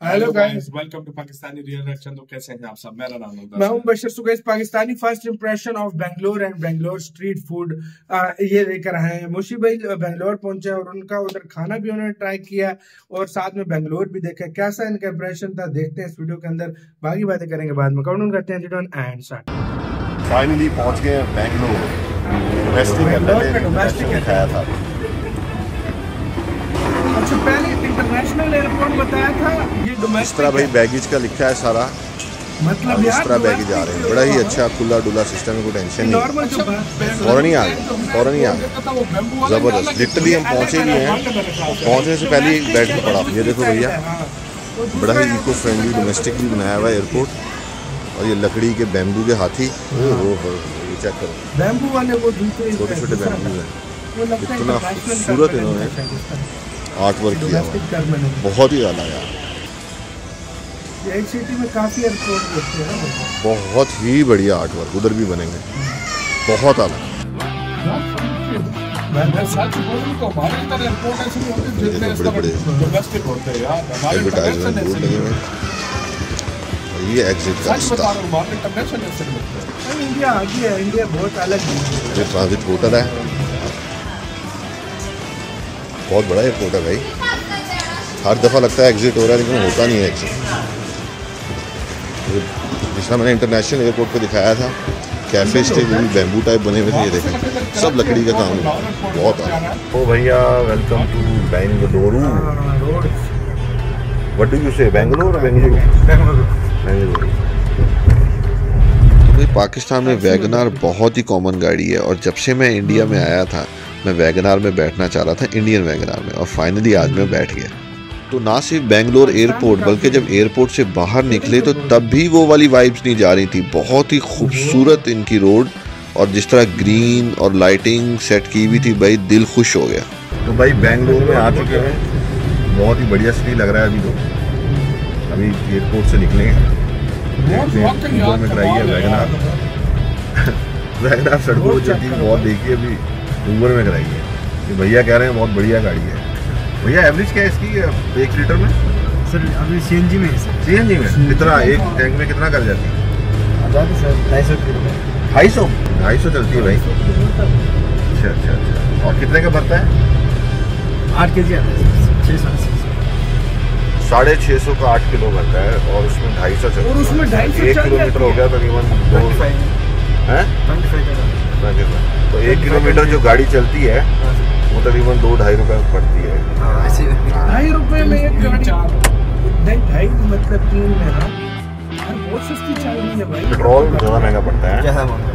Hello guys, welcome to Pakistani real reaction. तो कैसे हैं आप सब? मेरा नाम है मैं हूं Bashar. So guys, Pakistani first impression of Bangalore and Bangalore street food ये लेकर आए हैं। मुशी भाई बेंगलोर पहुंचे और उनका उधर खाना भी उन्होंने ट्राई किया और साथ में बेंगलोर भी देखा। कैसा इनका इंप्रेशन था देखते हैं इस वीडियो के अंदर, बाकी बातें करेंगे बाद में। काउंट करते हैं एंड स्टार्ट। फाइनली पहुंच गए बेंगलोर। डोमेस्टिक खाया था। अच्छा, पहले इंटरनेशनल एयरपोर्ट बताया था, ये डोमेस्टिक। इस तरह भाई बैगेज का लिखा है सारा, मतलब इस तरह बैगेज आ रहे हैं। बड़ा ही अच्छा खुला डुला सिस्टम है, कोई टेंशन नहीं। फौरन ही आ गए, जबरदस्त। लिटरली हम पहुंचे भी हैं, पहुंचने से पहले ही बैठ के पड़ा। ये देखो भैया, बड़ा ही इको फ्रेंडली डोमेस्टिक भी बनाया हुआ है एयरपोर्ट। और ये लकड़ी के बैम्बू के हाथी, ये चेक करो, बैम्बू वाले वो छोटे छोटे बैम्बू है। इतना खूबसूरत इन्होंने आर्ट वर्क किया हुआ, बहुत ही ज़्यादा यार। एक सिटी में काफी एयरपोर्ट होते हैं, बहुत ही बढ़िया आर्ट वर्क उधर भी बनेंगे, बहुत अलग। एडवर्टाइजमेंट बोर्ड लगे हुए, ये एग्जिट का रास्ता। इंडिया आगे है, इंडिया बहुत अलग है। ये ट्रांजिट होटल है, बहुत बड़ा एयरपोर्ट है भाई। हर दफ़ा लगता है एग्जिट हो रहा है, लेकिन होता नहीं है एग्जिट। जिस तरह मैंने इंटरनेशनल एयरपोर्ट पे दिखाया था, कैफे स्टे भी बैम्बू टाइप बने हुए थे। ये देखें, सब लकड़ी का काम है, बहुत है। ओ भैया, welcome to Bengaluru. What do you say, Bengaluru? Bengaluru. तो भाई पाकिस्तान में वैगनार बहुत ही कॉमन गाड़ी है, और जब से मैं इंडिया में आया था, मैं वैगनार में बैठना चाह रहा था, इंडियन वैगनार में, और फाइनली आज मैं बैठ गया। तो ना सिर्फ बेंगलोर एयरपोर्ट, बल्कि जब एयरपोर्ट से बाहर निकले तो तब भी वो वाली वाइब्स नहीं जा रही थी। बहुत ही खूबसूरत इनकी रोड, और जिस तरह ग्रीन और लाइटिंग सेट की हुई थी, भाई दिल खुश हो गया। तो भाई बेंगलोर में आ चुके हैं, बहुत ही बढ़िया सिटी लग रहा है। अभी तो अभी एयरपोर्ट से निकलेंगे, में कराई है वैगनार। वैगनार सड़कों पर चलती है बहुत, देखिए अभी उबर में कराई है। ये भैया कह रहे हैं बहुत बढ़िया गाड़ी है। भैया एवरेज क्या है इसकी 1 लीटर में? सर अभी सीएनजी में है। सीएनजी में कितना, एक टैंक में कितना कर जाती है? Sir 250 kilo. 250 चलती है भाई। अच्छा। और कितने का भरता है? 8 kg आता है, 650 का 8 किलो भरता है, और उसमें 250 चलता है। और उसमें 250 1 किलोमीटर हो गया तकरीबन 25। तो 1 किलोमीटर जो गाड़ी चलती है वो तकरीबन 2-2.5 रुपए में पड़ती है। 2.5 रुपए में एक गाड़ी, 2.5 मतलब 3 में। हाँ, बहुत सस्ती चल रही है भाई। पेट्रोल ज़्यादा महंगा पड़ता है।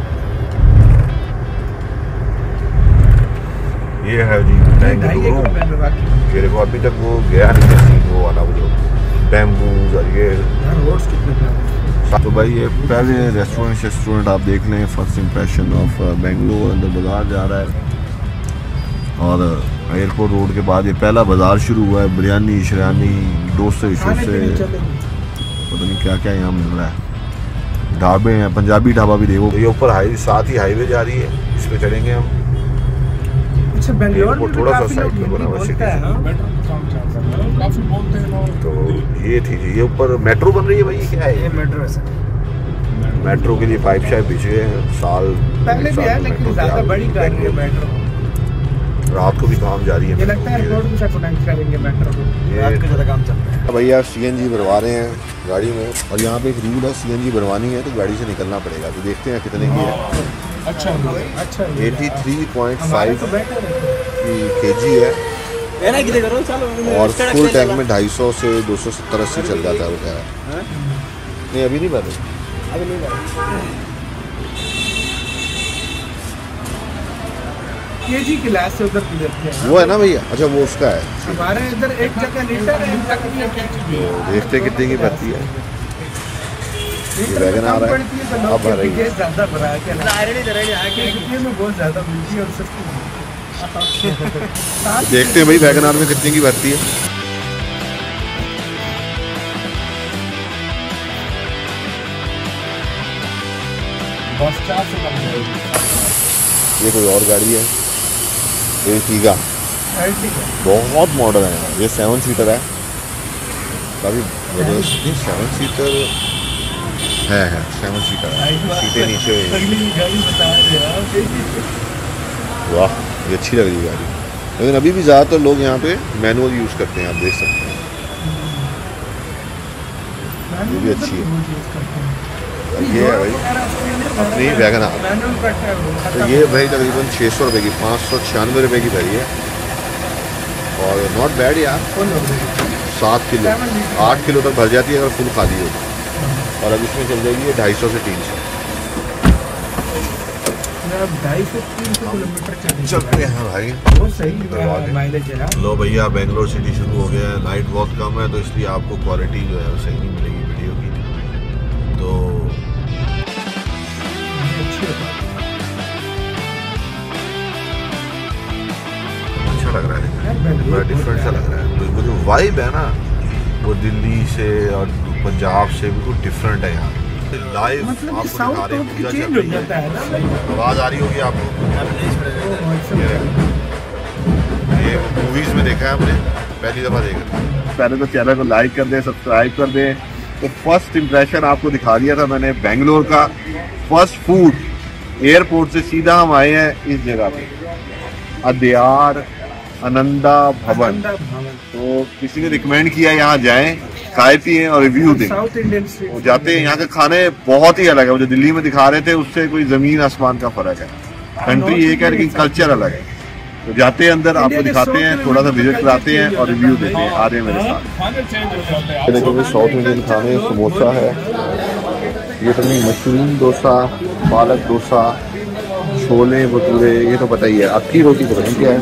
ये है जी बेंगलुरु। मेरे को अभी तक वो गया नहीं, वो वाला वो जो बैम्बूज और ये रोड्स कितने। तो भाई ये पहले रेस्टोरेंट आप देख लें। First impression of Bangalore. अंदर बाजार जा रहा है, और एयरपोर्ट रोड के बाद ये पहला बाजार शुरू हुआ है। बिरयानी शरियानी, डोसे शोसे, पता नहीं क्या क्या यहाँ मिल रहा है। ढाबे हैं, पंजाबी ढाबा भी देखो। ये ऊपर साथ ही हाईवे जा रही है, इस पे चलेंगे हम। अच्छा, बेंगलोर में थोड़ा सा साइड पे बना हुआ है। तो ये थी जी, ये ऊपर मेट्रो बन रही है भाई। क्या है ये? मेट्रो है सर। मेट्रो के लिए पाइप शाइप बिछे हैं, साल पहले भी है, लेकिन ज़्यादा बड़ी कर रही है मेट्रो। रात को भी काम जारी है। ये लगता है एयरपोर्ट के साथ कनेक्ट करेंगे मेट्रो को। रात को ज़्यादा काम चल रहा है। भैया सीएनजी भरवा रहे हैं गाड़ी में, और यहाँ पे एक रूल है, सीएनजी भरवानी है तो गाड़ी से निकलना पड़ेगा। तो देखते हैं कितने की है। अच्छा 83.5 kg है, और फुल टैंक में 250 से 270-80 चल जाता है। वो कह रहा है नहीं, अभी नहीं भर रहे। केजी क्लास से उधर गुजरते हैं। वो है ना भैया? अच्छा, वो उसका है। हमारे इधर एक जगह लीटर है, एक जगह केजी। तो देखते कितने की भरती है। ये वैगन आ रहा है, अब भर रही है। ज़्यादा भरा है क्या? में बहुत ज़्यादा मिलती है और सस्ती। देखते हैं भाई वैगनार में कितने की भरती है। ये कोई और गाड़ी है, एर्टिगा। बहुत मॉडल है ये, 7 सीटर है। काफ़ी ज़बरदस्त। 7 सीटर है 7 सीटर सीटें नीचे। वाह ये अच्छी लग रही है गाड़ी, लेकिन अभी भी ज़्यादातर लोग यहाँ पे मैनुअल यूज़ करते हैं, आप देख सकते हैं। ये भी अच्छी है। ये है भाई अपनी वैगनआर, तो ये भाई तकरीबन 600 रुपये की, 596 रुपये की भरी है और नॉट बैड यार। 7 किलो 8 किलो तक भर जाती है अगर फुल खाली हो, और अब इसमें चल जाएगी 250 से 300। 250-300 किलोमीटर चलते हैं भाई, बहुत सही माइलेज है। लो भैया बेंगलोर सिटी शुरू हो गया है। लाइट बहुत कम है तो इसलिए आपको क्वालिटी जो है वो सही नहीं मिलेगी वीडियो की, तो अच्छा लग रहा है, बड़ा डिफरेंट सा लग रहा है। वो जो वाइब है ना वो दिल्ली से और पंजाब से बिल्कुल डिफरेंट है यहाँ। लाइव मतलब आपको साउथ दिखा रहे हैं, की चेंज हो जाता है ना। आवाज़ आ रही होगी आपको, ये मूवीज़ में देखा है हमने, पहली दफ़ा देखा। पहले तो चैनल को लाइक कर दें, सब्सक्राइब कर दें। तो फर्स्ट इम्प्रेशन आपको दिखा दिया था मैंने बेंगलोर का। फर्स्ट फूड, एयरपोर्ट से सीधा हम आए हैं इस जगह पे, अद्यार आनंदा भवन। तो किसी ने रिकमेंड किया यहाँ जाएं, खाए पिए और रिव्यू दें। साउथ इंडियन वो जाते हैं, यहाँ के खाने बहुत ही अलग है, वो जो दिल्ली में दिखा रहे थे उससे कोई जमीन आसमान का फर्क है। कंट्री एक है लेकिन कल्चर अलग है। तो जाते हैं अंदर, आपको दिखाते हैं, थोड़ा सा विजिट कराते हैं और रिव्यू देते हैं। आ रहे हैं मेरे साथ। देखो साउथ इंडियन खाने, समोसा है, ये तो नहीं, मशरूम डोसा, पालक डोसा, छोले भटूरे, ये तो पता ही है। अक्की रोटी पता नहीं क्या है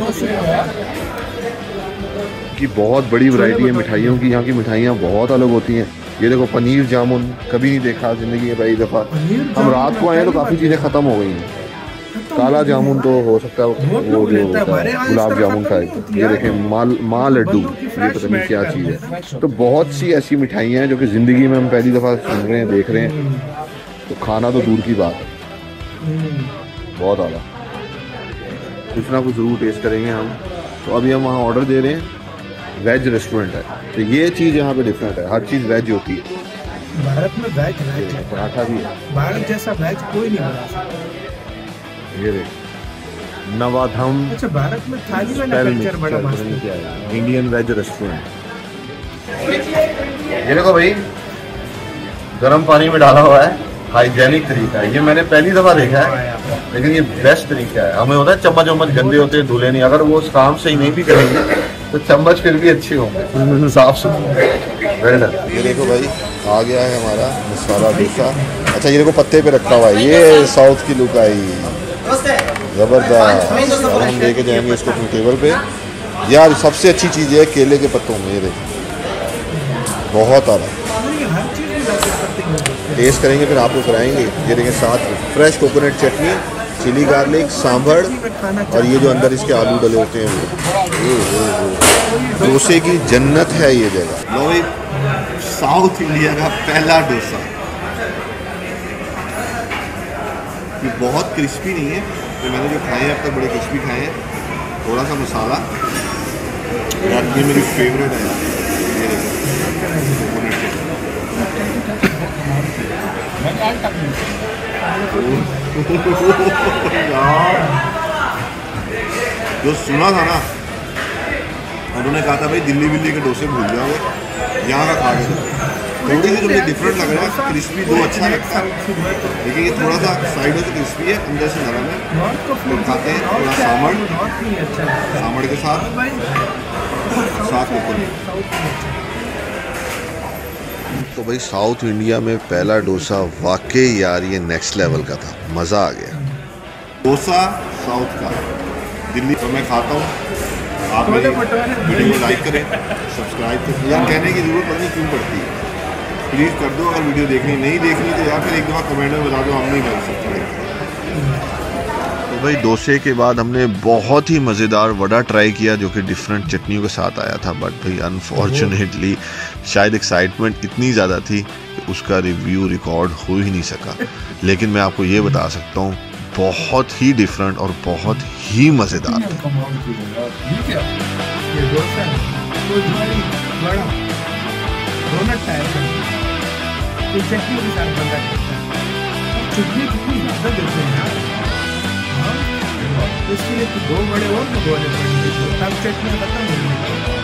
कि बहुत बड़ी वैरायटी है मिठाइयों की। यहाँ की मिठाइयाँ बहुत अलग होती हैं। ये देखो पनीर जामुन, कभी नहीं देखा जिंदगी में पहली दफ़ा। हम रात को आए तो काफ़ी चीज़ें ख़त्म हो गई हैं। काला जामुन तो हो सकता है वो जो गुलाब जामुन टाइप। ये देखें माँ लड्डू, ये पता नहीं क्या चीज़ है। तो बहुत सी ऐसी मिठाइयाँ हैं जो कि ज़िंदगी में हम पहली दफ़ा सुन रहे हैं, देख रहे हैं। तो खाना तो दूर की बात है, बहुत आला। कुछ ना कुछ ज़रूर टेस्ट करेंगे हम। तो अभी हम वहाँ ऑर्डर दे रहे हैं, वेज रेस्टोरेंट है। तो ये चीज़ यहाँ पे डिफरेंट है, हर चीज़ वेज होती है। भारत में वेज पराठा भी है, भारत जैसा वेज कोई नहीं बना सकता। ये देख नवाधम। अच्छा, भारत में थाली वाला कल्चर बड़ा मस्त है। Indian veg restaurant. ये देखो भाई गर्म पानी में डाला हुआ है, हाइजेनिक तरीका है। ये मैंने पहली दफा देखा है, लेकिन ये बेस्ट तरीका है। हमें होता है चम्मच वम्मच गंदे होते हैं, धुले नहीं। अगर वो उस काम से ही नहीं भी करेंगे तो चम्मच फिर भी अच्छे होंगे, साफ सुथरे। ये देखो भाई आ गया है हमारा मसाला डोसा। अच्छा ये देखो पत्ते पे रखा हुआ है, ये साउथ की लुक आई, जबरदस्त। अब हम लेके जाएंगे इसको अपनी टेबल पे। यार सबसे अच्छी चीज़ है केले के पत्तों में, ये देखो बहुत आला। टेस्ट करेंगे फिर आपको कराएंगे। ये देखें साथ fresh coconut chutney, chili garlic, sambar और ये जो अंदर इसके आलू डले होते हैं वो। डोसे की जन्नत है ये जगह। लो भाई साउथ इंडिया का पहला डोसा। ये बहुत क्रिस्पी नहीं है, तो मैंने जो खाए हैं अब तक बड़े क्रिस्पी खाए हैं। थोड़ा सा मसाला यार, ये मेरी फेवरेट है। ये देखो कोकोनट चटनी, जो सुना था ना, उन्होंने कहा था भाई दिल्ली विल्ली के डोसे भूल जाओगे, यहाँ का खा के थोड़ी सी मुझे डिफरेंट लग रहा है। क्रिस्पी दो अच्छा लगता है, लेकिन ये थोड़ा सा साइडों से क्रिस्पी है, अंदर से नरम है। तो खाते हैं थोड़ा सांभर के साथ कोकोनट। तो भाई साउथ इंडिया में पहला डोसा वाकई यार ये नेक्स्ट लेवल का था, मज़ा आ गया। डोसा साउथ का दिल्ली तो मैं खाता हूँ। आप मेरी वीडियो को लाइक करें, सब्सक्राइब करें। यार कहने की ज़रूरत पता नहीं क्यों पड़ती है, प्लीज़ कर दो। अगर वीडियो देखनी नहीं देखनी तो यार फिर एक दफ़ा कमेंट में बता दो, हम नहीं कर सकते। तो भाई डोसे के बाद हमने बहुत ही मज़ेदार वड़ा ट्राई किया जो कि डिफरेंट चटनियों के साथ आया था। बट भाई अनफॉर्चुनेटली शायद एक्साइटमेंट इतनी ज़्यादा थी कि उसका रिव्यू रिकॉर्ड हो ही नहीं सका। लेकिन मैं आपको ये बता सकता हूँ बहुत ही डिफरेंट और बहुत ही मज़ेदार था। डोनट टाइप का ये चटनी के साथ बंदा करता है। चटनी कितनी ज्यादा देते हैं यार। हाँ, इसके लिए तो 2 बड़े और भगोने पड़ेंगे तब चटनी खत्म होगी।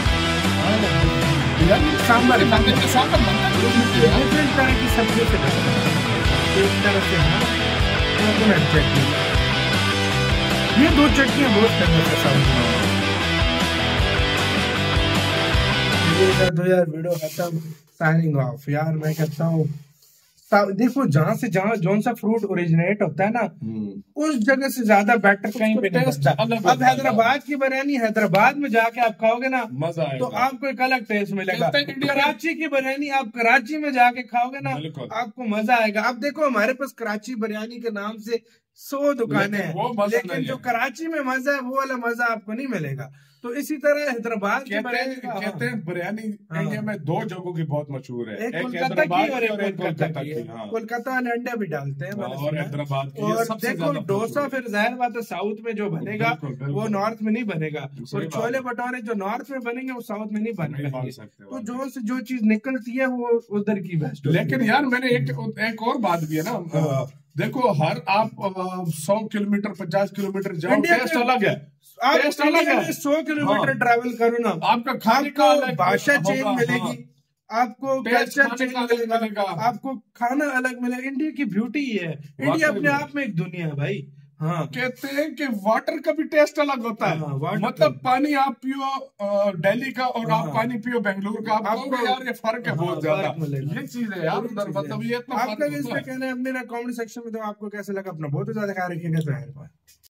सांबर डिफरेंट तरह की सब्जियों से बनता है। एक तरह से कोकोनट चटनी, ये 2 चटनियाँ बहुत फेमस है साउथ में। तो यार वीडियो खत्म, साइनिंग ऑफ। यार मैं कहता हूँ देखो जहाँ से जहाँ जौन सा फ्रूट ओरिजिनेट होता है ना उस जगह से ज्यादा बेटर कहीं पे नहीं बनता। अब हैदराबाद की बिरयानी हैदराबाद में जाके आप खाओगे ना मजा आएगा, तो आपको एक अलग टेस्ट मिलेगा। कराची की बिरयानी आप कराची में जाके खाओगे ना आपको मजा आएगा। अब देखो हमारे पास कराची बिरयानी के नाम से 100 दुकानें हैं, लेकिन जो कराची में मजा है वो वाला मजा आपको नहीं मिलेगा। तो इसी तरह हैदराबाद कहते हैं बिरयानी इंडिया में 2 जगहों की बहुत मशहूर है, एक कोलकाता की और एक कोलकाता की। कोलकाता वाले अंडे भी डालते हैं और हैदराबाद की। और देखो डोसा फिर जाहिर बात है साउथ में जो बनेगा वो नॉर्थ में नहीं बनेगा, और छोले भटूरे जो नॉर्थ में बनेंगे वो साउथ में नहीं बनेगा। तो जो चीज निकलती है वो उधर की बेस्ट। लेकिन यार मैंने एक और बात भी है ना, देखो हर आप 100 किलोमीटर 50 किलोमीटर जाओ टेस्ट अलग है, टेस्ट अलग है। 100 किलोमीटर ट्रैवल करो ना आपका खाने का भाषा चेंज मिलेगी, आपको कल्चर चेंज मिलेगा, आपको खाना अलग मिलेगा। इंडिया की ब्यूटी ये है, इंडिया अपने आप में एक दुनिया है भाई। हाँ, कहते हैं कि वाटर का भी टेस्ट अलग होता है। मतलब पानी आप पियो दिल्ली का और आप पानी पियो बेंगलुरु का, आपको यार ये फर्क है बहुत ज्यादा। ये चीज है यार उधर, मतलब ये इतना आपका भी इस पे कहना है अपने ना कमेंट सेक्शन में। तो आपको कैसे लगा, अपना बहुत ज्यादा ख्याल रखिएगा।